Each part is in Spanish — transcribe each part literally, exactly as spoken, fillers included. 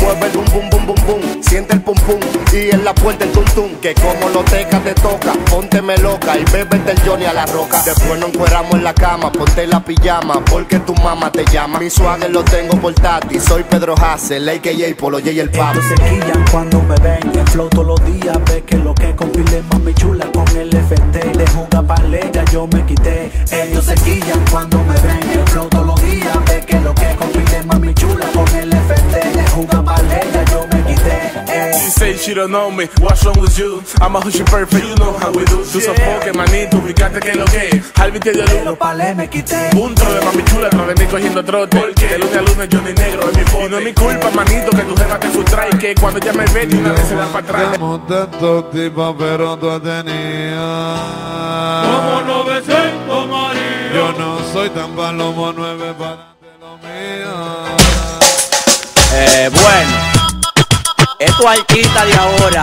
mueve el bum bum bum bum bum. Siente el pum pum y en la puerta el tum tum. Que como lo teca te toca, pónteme loca y bébete el Johnny a la roca. Después nos encueramos en la cama, ponte la pijama porque tu mamá te llama. Mi swagger lo tengo portátil, soy Pedro Hassel, A K A Polo J y el Pap. Ellos se quillan cuando me ven, en flow todos los días. Ve que lo que compile mami chula con el F T. De jugar paleta yo me quité. Ellos se quillan cuando me ven, en flow todos los días. Ve que lo que compile mami chula con el F T. De jugar paleta yo me quité. She say she don't know me, what's wrong with you? I'm a hush perfect, you know how we do. Tú sofoque, manito, ubicate que lo que al viste de luz. Los palés me quité. Un tro de mami chula, no venís cogiendo trote. De lunes a lunes yo ni negro es mi foto. Y no es mi culpa, manito, que tu jefa te frustra. Y que cuando ella me ve, ni una vez se da para atrás. Estamos tantos tipos, pero tú tenías. Como novecientos maridos. Yo no soy tan palomo, nueve para lo mío. Eh, bueno. Estos artistas de ahora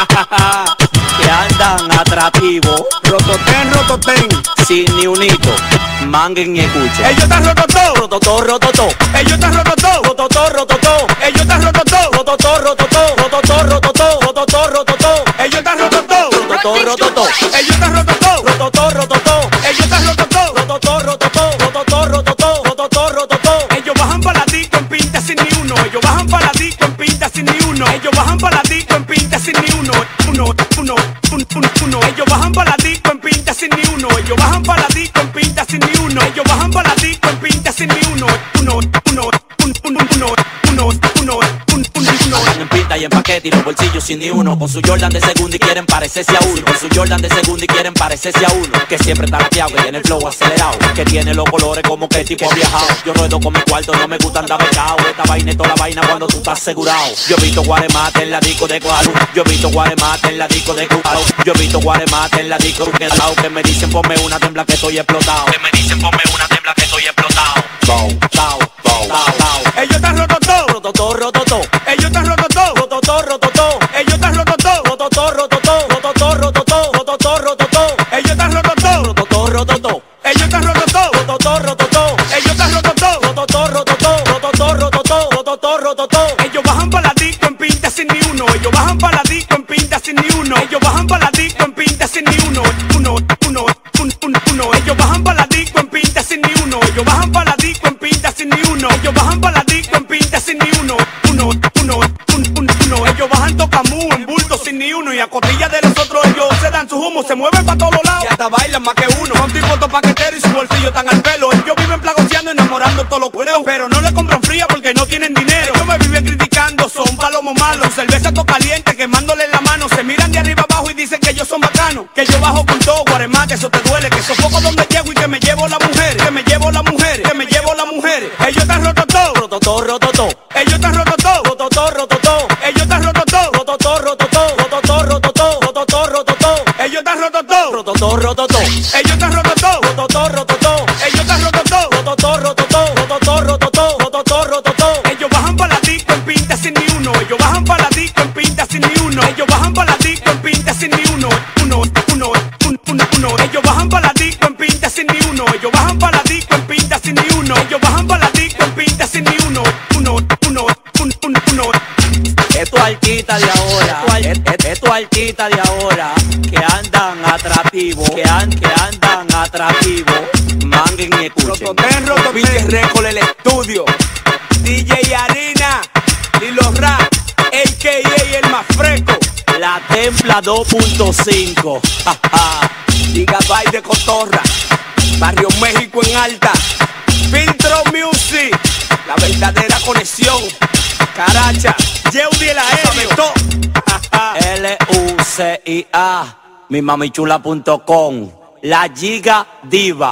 que andan atractivos, rototén, rototén, sin ni un hito, manguen y escuchen. Ellos están rototó, rototó, rototó. Ellos están rototó, rototó, rototó. Ellos están rototó, rototó, rototó, rototó, rototó, rototó, rototó. Ellos están rototó, rototó, rototó. Ellos están rototó, rototó, rototó. Ellos están rototó, rototó, rototó, rototó, rototó, rototó, rototó. Ellos bajan para la disco en pinta sin ni uno. Ellos bajan para la disco en pinta sin ni uno. Ellos bajan para la disco en pinta sin ni uno. Uno, uno, un, un, uno. Ellos bajan para la disco en pinta sin ni uno. Ellos bajan para la disco en pinta sin ni uno. Ellos bajan para la disco en pinta sin ni uno. Uno, uno, un, un, uno, uno, uno, un, un, uno. Andan en pinta y en paquete y los bolsillos sin ni uno. Con su Jordan de segunda y quieren parecerse a uno. Con su Jordan de segunda y quieren parecerse a uno. Que siempre está lateado, que tiene el flow acelerado. Que tiene los colores como que tipo ha viajado. Yo ruedo con mi cuarto, no me gusta andar becado. Esta vaina es toda la vaina cuando tú estás asegurado. Yo he visto guaremate en la disco de Guaru. Yo he visto guaremate en la disco de Guaru. Yo he visto guaremate en la disco de Guaru. Que me dicen ponme una tembla que estoy explotado. Que me dicen ponme una tembla que estoy explotado. Bow, bow, bow, bow. Ellos están rototó, rototó, rototó. Ellos están rototó, rototó, rototó. Ellos están rototó, rototó, rototó, rototó, rototó, rototó, rototó. Ellos están rototó, rototó, rototó. Ellos están rototó, rototó, rototó. Ellos están rototó, rototó, rototó, rototó, rototó, rototó, rototó. Ellos bajan para la disco en pinta sin ni uno. Ellos bajan para la disco en pinta sin ni uno. Ellos bajan para la disco en pinta sin ni uno. Uno, uno, un, un, uno. Ellos bajan para la disco en pinta sin ni uno. Ellos bajan para la disco en pinta sin ni uno. Ellos bajan para la disco en pinta sin ni uno. Uno, uno, un, un, uno. Ellos bajan tocamú en bulto sin ni uno. Y a costilla de nosotros ellos se dan su humo. Se mueven para todos lados y hasta bailan más que uno. Son tipos dos paqueteros y su bolsillo tan al pelo. Ellos viven plagoseando, enamorando todos los cueros. Pero no le compran fría porque no tienen dinero. Ellos me viven criticando, son palomos malos. Cerveza todo caliente, quemándole la mano. Se miran de arriba abajo y dicen que ellos son bacanos. Que yo bajo con todo, guaremá, que eso te duele. Que sofoco donde llego y que me llevo la mujer. Que me llevo la mujer, que me llevo la mujer. Ellos están rototó, rototó, rototó. Ellos están rototó, rototó, rototó. Ellos están rototó, rototó, rototó, rototó, rototó, rototó, rototó. Ellos están rototó, rototó, rototó. Ellos están rototó, rototó, rototó. Ellos están rototó, rototó, rototó, rototó, rototó, rototó, rototó. Ellos bajan para la disco en pinta sin ni uno. Ellos bajan para la disco en pinta sin ni uno. Ellos bajan para la disco en pinta sin ni uno. Uno, uno, un, un, uno. Ellos bajan para la disco en pinta sin ni uno. Ellos bajan para la disco en pinta sin ni uno. Ellos bajan para la disco en pinta sin ni uno. Uno, uno, un, un, uno. Estos artistas de ahora, estos artistas de ahora que andan atractivos, que, an, que andan atractivos, manguen y escuchen. Rototén, rototén, récord el estudio. D J Harina, Lilo Rap, A K A el más fresco. La Templa dos punto cinco. Gigabyte de cotorra. Barrio México en alta. Filtro Music. La verdadera conexión. Caracha. Yeudi el aéreo. L U C I A. Mi mamichula punto com. La Giga Diva.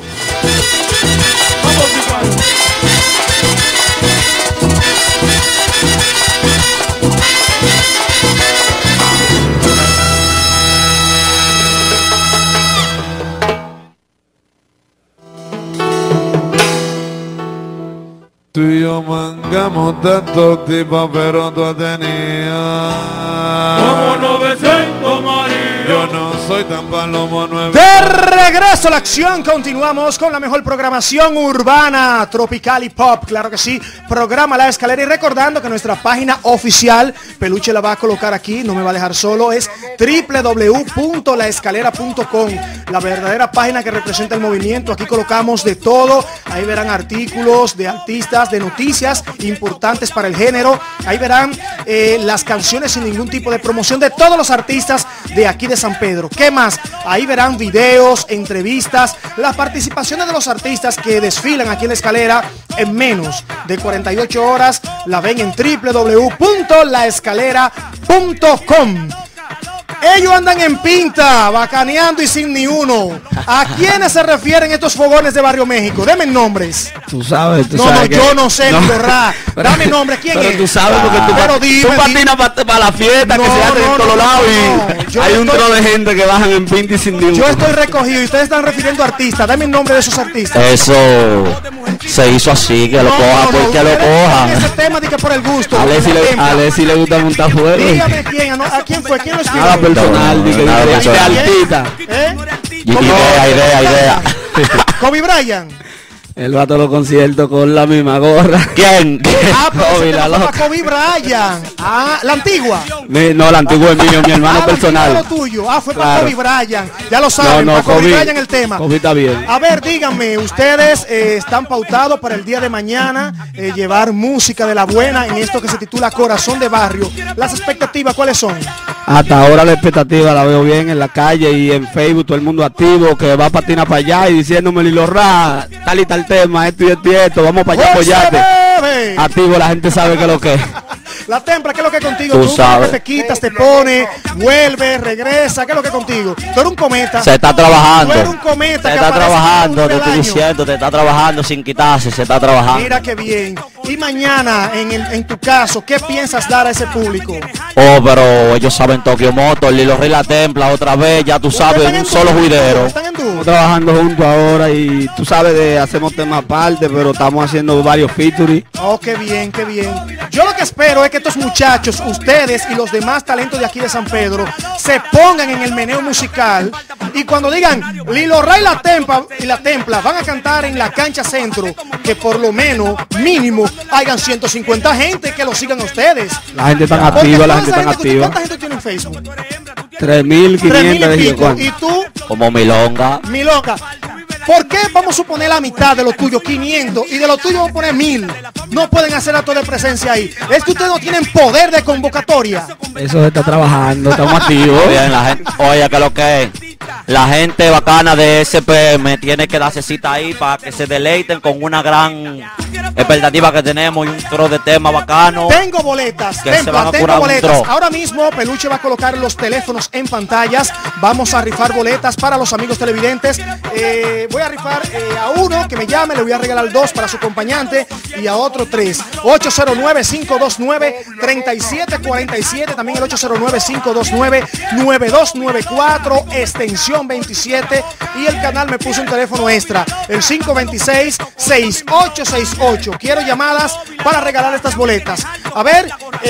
Tú y yo mangamos tantos tipos, pero tú tenías. Como novecientos maridos. Yo no soy tan palomo nueve. De regreso a la acción, continuamos con la mejor programación urbana, tropical y pop, claro que sí, programa La Escalera, y recordando que nuestra página oficial, Peluche la va a colocar aquí, no me va a dejar solo, es doble u doble u doble u punto la escalera punto com, la verdadera página que representa el movimiento. Aquí colocamos de todo, ahí verán artículos de artistas, de noticias importantes para el género, ahí verán eh, las canciones sin ningún tipo de promoción de todos los artistas de aquí de San Pedro. ¿Qué más? Ahí verán videos, entrevistas, las participaciones de los artistas que desfilan aquí en La Escalera en menos de cuarenta y ocho horas. La ven en doble u doble u doble u punto la escalera punto com. Ellos andan en pinta, bacaneando y sin ni uno. ¿A quiénes se refieren estos fogones de Barrio México? Denme nombres. Tú sabes, tú no, sabes no, que... yo no sé, no. Borra. Dame nombre, ¿quién pero es? Pero tú sabes porque tú, pero pat dime, tú patinas para pa la fiesta no, que se hace no, en todos no, lados no, y yo hay un estoy... tro de gente que bajan en pinta y sin ni uno. Yo estoy recogido y ustedes están refiriendo a artistas. Dame el nombre de esos artistas. Eso se hizo así, que lo No, coja, no, no, porque lo ustedes coja. ponen ese tema de que por el gusto. A Alessi le, Ejemplo. a Alessi le gusta montar fuego. Dígame quién, ¿no? ¿A quién fue? ¿Quién lo escribió? Nada personal, di que Nada de, de personal. artista. ¿Eh? Y- Idea, idea, idea. Kobe Bryant. Él va a todos los conciertos con la misma gorra. ¿Quién? Ah, pero Kobe, ese la tema fue loca. para Kobe Bryant. Ah, la antigua. Mi- no, el antiguo es mío, mi hermano Ah, la antigua personal. era lo tuyo. Ah, fue para Claro. Kobe Bryant. Ya lo saben, No, no, para Kobe, Kobe- Bryant el tema. Kobe está bien. A ver, díganme, ustedes eh, están pautados para el día de mañana eh, llevar música de la buena en esto que se titula Corazón de Barrio. Las expectativas, ¿cuáles son? Hasta ahora la expectativa la veo bien en la calle y en Facebook, todo el mundo activo, que va a patinar para allá y diciéndome Lilo Ra, tal y tal tema, esto y esto y esto, vamos para allá a ¡José apoyarte. Bebe! Activo, la gente sabe que lo que es. La Templa, ¿qué es lo que es contigo? Tú Tú sabes. te quitas, te pone, vuelve, regresa, ¿qué es lo que es contigo? Tú eres un cometa. Se está trabajando. Tú eres un cometa Se que está aparece trabajando, una te vez estoy al año. diciendo, te está trabajando sin quitarse, se está trabajando. Mira qué bien. Y mañana, en, el- en tu caso, ¿qué piensas dar a ese público? Oh, pero ellos saben Tokio Motor, Lilo Rey La Templa, otra vez, ya tú sabes, ¿Ustedes un están solo en dúo? juidero. ¿Están en dúo? Estamos trabajando juntos ahora y tú sabes, de hacemos temas aparte, pero estamos haciendo varios featuring. Oh, qué bien, qué bien. Yo lo que espero es que estos muchachos, ustedes y los demás talentos de aquí de San Pedro, se pongan en el meneo musical y cuando digan Lilo Ray La Templa y La Templa van a cantar en la cancha centro, que por lo menos, mínimo, hayan ciento cincuenta gente que lo sigan a ustedes. La gente está Porque activa, la toda gente esa está gente- activa. ¿Cuánta gente tiene en Facebook? tres mil Tres mil quinientos y de pico. Y tú, Como Milonga. mi loca, ¿por qué vamos a suponer la mitad de lo tuyo, quinientos, y de lo tuyo vamos a poner mil? No pueden hacer acto de presencia ahí. Es que ustedes no tienen poder de convocatoria. Eso se está trabajando, estamos activos. Bien, la gente, oye, que lo que es. La gente bacana de S P M tiene que darse cita ahí para que se deleiten con una gran expectativa que tenemos y un tro de tema bacano. Tengo boletas, Que se Templa, van a tengo curar un boletas. tro. Ahora mismo Peluche va a colocar los teléfonos en pantallas. Vamos a rifar boletas para los amigos televidentes. Eh, voy a rifar eh, a uno que me llame, le voy a regalar dos para su acompañante y a otro tres. ocho cero nueve, cinco dos nueve, tres siete cuatro siete, también el ocho cero nueve, cinco dos nueve, nueve dos nueve cuatro, extensión veintisiete, y el canal me puso un teléfono extra, el cinco dos seis, seis ocho seis ocho. Quiero llamadas para regalar estas boletas. A ver,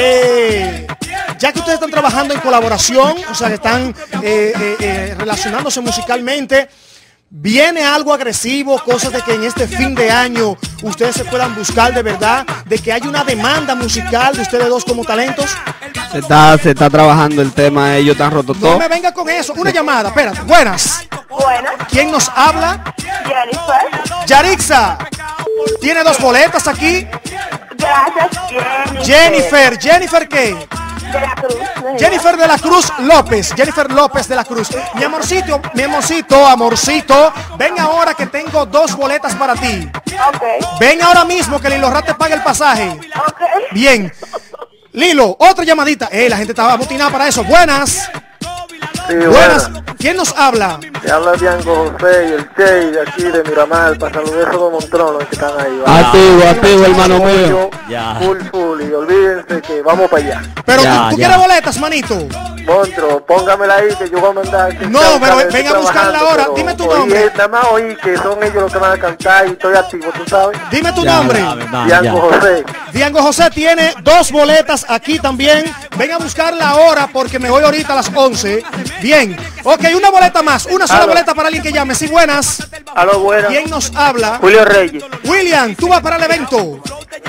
eh, ya que ustedes están trabajando en colaboración, o sea, que están eh, eh, eh, relacionándose musicalmente, ¿viene algo agresivo, cosas de que en este fin de año ustedes se puedan buscar de verdad, de que hay una demanda musical de ustedes dos como talentos? Se está, se está trabajando el tema, ellos están rotos No todo. me venga con eso. Una llamada, espérate. Buenas. Buenas, ¿Quién nos habla? Jennifer. Yarixa. Tiene dos boletas aquí. Gracias, Jennifer. Jennifer. ¿Jennifer qué? De la Cruz. Jennifer de la Cruz López. Jennifer López de la Cruz. Mi amorcito, mi amorcito, amorcito. Ven ahora que tengo dos boletas para ti. Ok, Ven ahora mismo que Lilo Rat te pague el pasaje. ok. Bien. Lilo, otra llamadita. Eh, la gente estaba amotinada para eso. Buenas. Sí, Buenas. bueno. ¿Quién nos habla? Te habla Diango José y el Che de aquí de Miramar, para saludar a esos Montrón, los que están ahí. ¿vale? Activo, activo, hermano mío. Ya. Full, full, y olvídense que vamos para allá. Pero Ya, tú, tú ya. quieres boletas, manito. Montro, póngamela ahí que yo voy a mandar. que No, estoy pero buscando, venga estoy a buscarla trabajando, ahora. pero Dime tu oí, nombre. Nada más oí que son ellos los que van a cantar y estoy activo, tú sabes. Dime tu Ya, nombre. Ya, ya. Diango José. Diango José tiene dos boletas aquí también. Ven a buscarla ahora porque me voy ahorita a las once. Bien. Ok, una boleta más, una sola Aló. boleta para alguien que llame. Sí, buenas. Aló, buenas. ¿Quién nos habla? Julio Reyes. William, tú vas para el evento.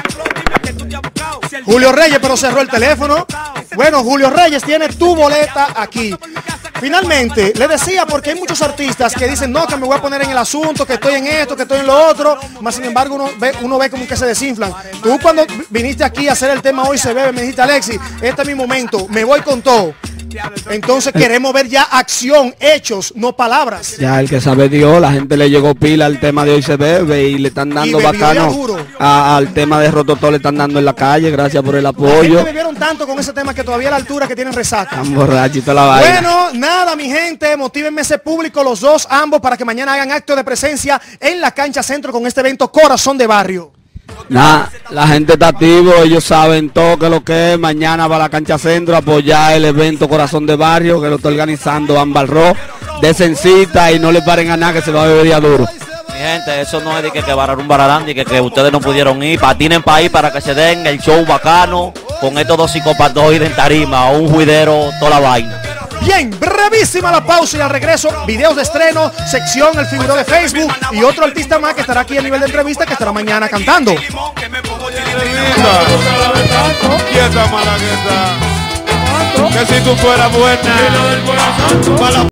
Julio Reyes, pero cerró el teléfono. Bueno, Julio Reyes tiene tu boleta aquí. Finalmente, le decía, porque hay muchos artistas que dicen, no, que me voy a poner en el asunto, que estoy en esto, que estoy en lo otro, más sin embargo uno ve, uno ve como que se desinflan. Tú cuando viniste aquí a hacer el tema Hoy se bebe, me dijiste, Alexis, este es mi momento, me voy con todo. Entonces queremos ver ya acción, hechos, no palabras. Ya el que sabe Dios, la gente le llegó pila al tema de Hoy se bebe y le están dando Y bebió ya bacano duro. a- al tema de Rototó, le están dando en la calle, gracias por el La apoyo. gente bebieron tanto con ese tema que todavía a la altura que tienen resaca. Están borrachos y toda la vaina. Bueno, nada, mi gente, motívenme ese público, los dos, ambos, para que mañana hagan acto de presencia en la cancha centro con este evento Corazón de Barrio. Nah, la gente está activo, ellos saben todo que lo que es. Mañana va a la cancha centro a apoyar el evento Corazón de Barrio que lo está organizando Ámbar Rock. Desencita y no le paren a nada que se va a beber día duro. Mi gente, eso no es de que, que un bararán y que, que ustedes no pudieron ir. Patinen para ahí para que se den el show bacano con estos dos psicopatoides en tarima, un juidero, toda la vaina. Bien, brevísima la pausa y al regreso, videos de estreno, sección, el figurón de Facebook y otro artista más que estará aquí a nivel de entrevista que estará mañana cantando. Y esa malagueta. Que si tú fueras buena. Para la